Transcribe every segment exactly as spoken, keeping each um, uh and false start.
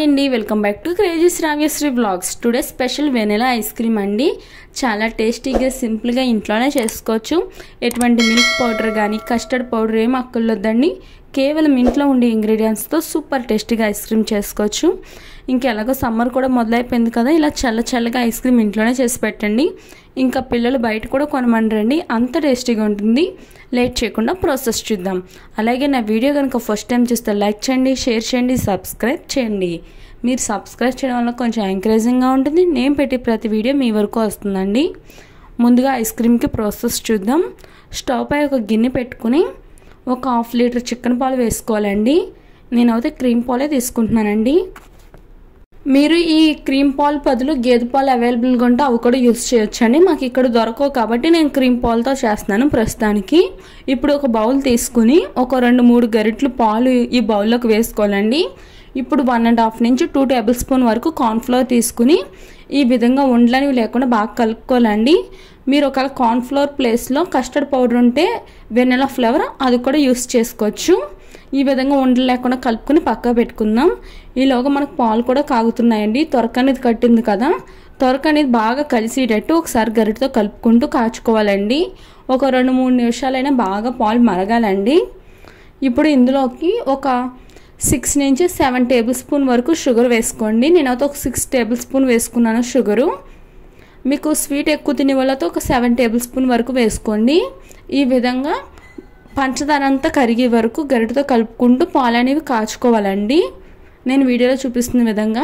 అండి welcome back to crazy Sravyasri vlogs. Today special vanilla ice cream అండి. చాలా టేస్టీగా సింపుల్గా ఇంట్లోనే చేసుకోవచ్చు. ఎటువంటి మిల్క్ పౌడర్ కానీ కస్టర్డ్ పౌడర్ ఏం అక్కర్లేదండి. కేవలం ఇంట్లో ఉండే ఇంగ్రీడియంట్స్తో సూపర్ టేస్టీగా ఐస్ క్రీమ్ చేసుకోవచ్చు. ఇంకెలాగో సమ్మర్ కూడా మొదలైపోయింది కదా, ఇలా చల్ల చల్లగా ఐస్ క్రీమ్ ఇంట్లోనే చేసి పెట్టండి. ఇంకా పిల్లలు బయట కూడా కొనమంటారండి, అంత టేస్టీగా ఉంటుంది. లేట్ చేయకుండా ప్రాసెస్ చూద్దాం. అలాగే నా వీడియో కనుక ఫస్ట్ టైం చూస్తే లైక్ చేయండి, షేర్ చేయండి, సబ్స్క్రైబ్ చేయండి. మీరు సబ్స్క్రైబ్ చేయడం వల్ల కొంచెం ఎంకరేజింగ్గా ఉంటుంది. నేను పెట్టి ప్రతి వీడియో మీ వరకు వస్తుందండి. ముందుగా ఐస్ క్రీమ్కి ప్రాసెస్ చూద్దాం. స్టవ్ పై ఒక గిన్నె పెట్టుకుని ఒక హాఫ్ లీటర్ చికెన్ పాలు వేసుకోవాలండి. నేనైతే క్రీమ్ పాలే తీసుకుంటున్నానండి. మీరు ఈ క్రీమ్ పాలు బదులు గేదె పాలు అవైలబుల్గా ఉంటే అవి కూడా యూస్ చేయొచ్చండి. మాకు ఇక్కడ దొరకవు కాబట్టి నేను క్రీమ్ పాలతో చేస్తున్నాను ప్రస్తుతానికి. ఇప్పుడు ఒక బౌల్ తీసుకుని ఒక రెండు మూడు గరిటెలు పాలు ఈ బౌల్లోకి వేసుకోవాలండి. ఇప్పుడు వన్ అండ్ హాఫ్ నుంచి టూ టేబుల్ స్పూన్ వరకు కార్న్ఫ్లవర్ తీసుకుని ఈ విధంగా ఉండలనివి లేకుండా బాగా కలుపుకోవాలండి. మీరు ఒకవేళ కార్న్ఫ్లవర్ ప్లేస్లో కస్టర్డ్ పౌడర్ ఉంటే వెనిలా ఫ్లేవర్ అది కూడా యూస్ చేసుకోవచ్చు. ఈ విధంగా ఉండలు లేకుండా కలుపుకొని పక్క పెట్టుకుందాం. ఈలోగా మనకు పాలు కూడా కాగుతున్నాయండి. తొరక అనేది కట్టింది కదా, తొరక అనేది బాగా కలిసేటట్టు ఒకసారి గరిటతో కలుపుకుంటూ కాచుకోవాలండి. ఒక రెండు మూడు నిమిషాలైనా బాగా పాలు మరగాలండి. ఇప్పుడు ఇందులోకి ఒక సిక్స్ నుంచి సెవెన్ టేబుల్ స్పూన్ వరకు షుగర్ వేసుకోండి. నేనైతే ఒక సిక్స్ టేబుల్ స్పూన్ వేసుకున్నాను షుగరు. మీకు స్వీట్ ఎక్కువ తినే వాళ్ళతో ఒక సెవెన్ టేబుల్ స్పూన్ వరకు వేసుకోండి. ఈ విధంగా పంచదార అంతా కరిగే వరకు గరిటతో కలుపుకుంటూ పాలు అనేవి కాచుకోవాలండి. నేను వీడియోలో చూపిస్తున్న విధంగా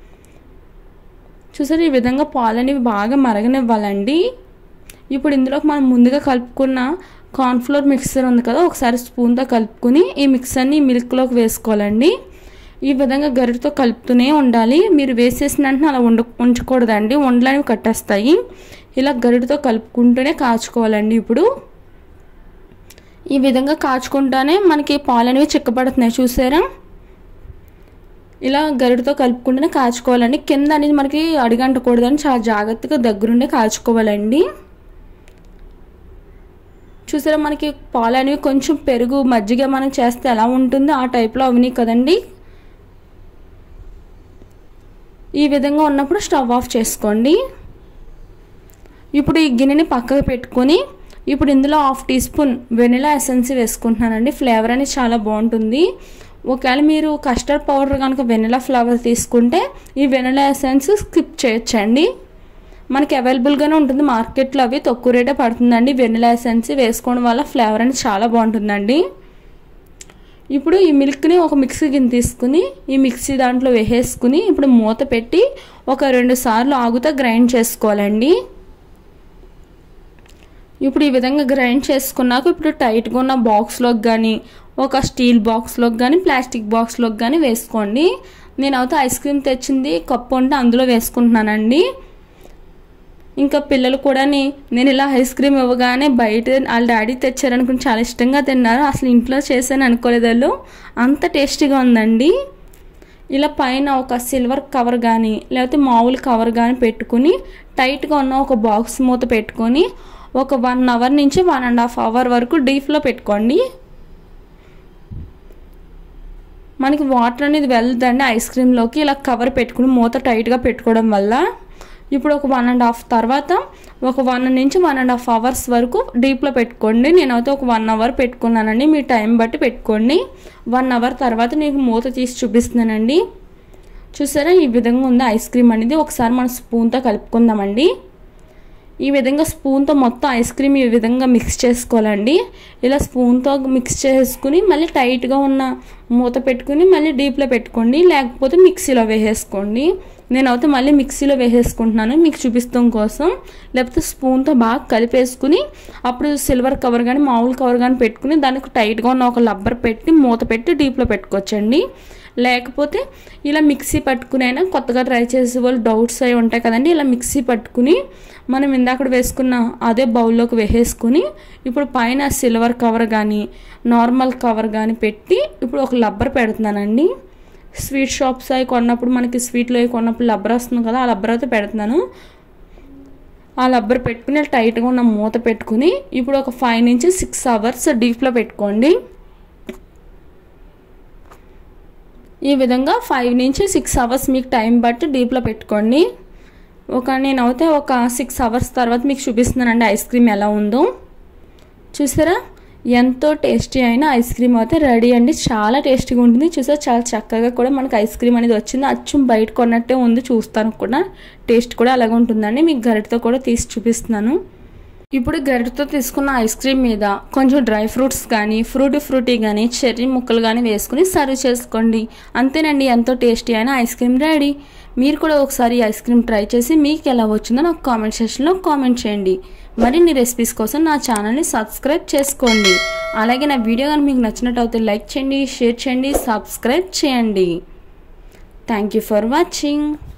చూసారు, ఈ విధంగా పాలు అనేవి బాగా మరగనివ్వాలండి. ఇప్పుడు ఇందులోకి మనం ముందుగా కలుపుకున్న కార్న్ఫ్లోర్ మిక్సర్ ఉంది కదా, ఒకసారి స్పూన్తో కలుపుకుని ఈ మిక్సర్ని మిల్క్లోకి వేసుకోవాలండి. ఈ విధంగా గరిటతో కలుపుతూనే ఉండాలి. మీరు వేసేసిన వెంటనే అలా ఉండ ఉంచకూడదండి, ఉండలు అనేవి కట్టేస్తాయి. ఇలా గరిటతో కలుపుకుంటూనే కాచుకోవాలండి. ఇప్పుడు ఈ విధంగా కాచుకుంటానే మనకి పాలు అనేవి చిక్కబడుతున్నాయి చూసారా. ఇలా గరిటతో కలుపుకుంటూనే కాచుకోవాలండి. కింద అనేది మనకి అడిగంటకూడదని చాలా జాగ్రత్తగా దగ్గరుండే కాచుకోవాలండి. చూసారా, మనకి పాలు అనేవి కొంచెం పెరుగు మజ్జిగ మనం చేస్తే ఎలా ఉంటుందో ఆ టైప్లో అవన్నీ కదండి. ఈ విధంగా ఉన్నప్పుడు స్టవ్ ఆఫ్ చేసుకోండి. ఇప్పుడు ఈ గిన్నెని పక్కకు పెట్టుకొని ఇప్పుడు ఇందులో half teaspoon vanilla essence వేసుకుంటున్నానండి. ఫ్లేవర్ అనేది చాలా బాగుంటుంది. ఒకవేళ మీరు కస్టర్డ్ పౌడర్ కనుక వెనిలా ఫ్లేవర్ తీసుకుంటే ఈ వెనిలా ఎసెన్స్ స్కిప్ చేయొచ్చండి. మనకి అవైలబుల్గానే ఉంటుంది మార్కెట్లో, అవి తక్కువ రేటే పడుతుందండి. వెనిలా ఎసెన్స్ వేసుకోవడం వల్ల ఫ్లేవర్ అనేది చాలా బాగుంటుందండి. ఇప్పుడు ఈ మిల్క్ని ఒక మిక్సీ గిన్నె తీసుకుని ఈ మిక్సీ దాంట్లో వేసేసుకుని ఇప్పుడు మూత పెట్టి ఒక రెండు సార్లు ఆగుతా గ్రైండ్ చేసుకోవాలండి. ఇప్పుడు ఈ విధంగా గ్రైండ్ చేసుకున్నాక ఇప్పుడు టైట్గా ఉన్న బాక్స్లోకి కానీ ఒక స్టీల్ బాక్స్లోకి కానీ ప్లాస్టిక్ బాక్స్లోకి కానీ వేసుకోండి. నేను అయితే ఐస్ క్రీమ్ తెచ్చింది కప్పు ఉంటే అందులో వేసుకుంటున్నానండి. ఇంకా పిల్లలు కూడా నేను ఇలా ఐస్ క్రీమ్ ఇవ్వగానే బయట వాళ్ళ డాడీ తెచ్చారనుకుని చాలా ఇష్టంగా తిన్నారు. అసలు ఇంట్లో చేశాను అనుకోలేదు వాళ్ళు, అంత టేస్టీగా ఉందండి. ఇలా పైన ఒక సిల్వర్ కవర్ కానీ లేకపోతే మామూలు కవర్ కానీ పెట్టుకుని టైట్గా ఉన్న ఒక బాక్స్ మూత పెట్టుకొని ఒక వన్ అవర్ నుంచి వన్ అండ్ హాఫ్ అవర్ వరకు డీప్లో పెట్టుకోండి. మనకి వాటర్ అనేది వెళ్తుందండి ఐస్ క్రీమ్లోకి. ఇలా కవర్ పెట్టుకుని మూత టైట్గా పెట్టుకోవడం వల్ల ఇప్పుడు ఒక వన్ అండ్ హాఫ్ తర్వాత ఒక వన్ నుంచి వన్ అండ్ హాఫ్ అవర్స్ వరకు డీప్లో పెట్టుకోండి. నేనైతే ఒక వన్ అవర్ పెట్టుకున్నానండి, మీ టైం బట్టి పెట్టుకోండి. వన్ అవర్ తర్వాత నేను మూత తీసి చూపిస్తున్నానండి. చూసారా, ఈ విధంగా ఉంది ఐస్ క్రీమ్ అనేది. ఒకసారి మనం స్పూన్తో కలుపుకుందామండి. ఈ విధంగా స్పూన్తో మొత్తం ఐస్ క్రీమ్ ఈ విధంగా మిక్స్ చేసుకోవాలండి. ఇలా స్పూన్తో మిక్స్ చేసుకుని మళ్ళీ టైట్గా ఉన్న మూత పెట్టుకుని మళ్ళీ డీప్లో పెట్టుకోండి, లేకపోతే మిక్సీలో వేసేసుకోండి. నేనైతే మళ్ళీ మిక్సీలో వేసేసుకుంటున్నాను మీకు చూపిస్తాం కోసం. లేకపోతే స్పూన్తో బాగా కలిపేసుకుని అప్పుడు సిల్వర్ కవర్ కానీ మామూలు కవర్ కానీ పెట్టుకుని దానికి టైట్గా ఉన్న ఒక రబ్బర్ పెట్టి మూత పెట్టి డీప్లో పెట్టుకోవచ్చండి. లేకపోతే ఇలా మిక్సీ పట్టుకుని అయినా కొత్తగా ట్రై చేసే వాళ్ళు డౌట్స్ అవి ఉంటాయి కదండి. ఇలా మిక్సీ పట్టుకుని మనం ఇందాక వేసుకున్న అదే బౌల్లోకి వేసేసుకుని ఇప్పుడు పైన సిల్వర్ కవర్ కానీ నార్మల్ కవర్ కానీ పెట్టి ఇప్పుడు ఒక రబ్బర్ పెడుతున్నానండి. స్వీట్ షాప్స్ అవి కొన్నప్పుడు మనకి స్వీట్లో అవి కొన్నప్పుడు రబ్బర్ వస్తుంది కదా, ఆ రబ్బర్ అయితే పెడుతున్నాను. ఆ రబ్బర్ పెట్టుకుని టైట్గా ఉన్న మూత పెట్టుకుని ఇప్పుడు ఒక ఫైవ్ నుంచి సిక్స్ అవర్స్ డీప్లో పెట్టుకోండి. ఈ విధంగా ఫైవ్ నుంచి సిక్స్ అవర్స్ మీకు టైం బట్టి డీప్లో పెట్టుకోండి. ఒక నేనైతే ఒక సిక్స్ అవర్స్ తర్వాత మీకు చూపిస్తున్నానండి ఐస్ క్రీమ్ ఎలా ఉందో. చూసారా ఎంతో టేస్టీ అయిన ఐస్ క్రీమ్ అయితే రెడీ అండి. చాలా టేస్టీగా ఉంటుంది. చూసారా చాలా చక్కగా కూడా మనకు ఐస్ క్రీమ్ అనేది వచ్చింది. అచ్చం బయట కొన్నట్టే ఉంది. చూస్తాను కూడా టేస్ట్ కూడా అలాగే ఉంటుందండి. మీకు గరిటతో కూడా తీసి చూపిస్తున్నాను. ఇప్పుడు గరిటతో తీసుకున్న ఐస్ క్రీమ్ మీద కొంచెం డ్రై ఫ్రూట్స్ కానీ ఫ్రూటీ ఫ్రూటీ కానీ చెర్రీ ముక్కలు కానీ వేసుకుని సర్వ్ చేసుకోండి. అంతేనండి, ఎంతో టేస్టీ అయిన ఐస్ క్రీమ్ రెడీ. మీరు కూడా ఒకసారి ఐస్ క్రీమ్ ట్రై చేసి మీకు ఎలా వచ్చిందో నాకు కామెంట్ సెక్షన్లో కామెంట్ చేయండి. మరిన్ని రెసిపీస్ కోసం నా ఛానల్ని సబ్స్క్రైబ్ చేసుకోండి. అలాగే నా వీడియో కానీ మీకు నచ్చినట్లయితే లైక్ చేయండి, షేర్ చేయండి, సబ్స్క్రైబ్ చేయండి. Thank you for watching.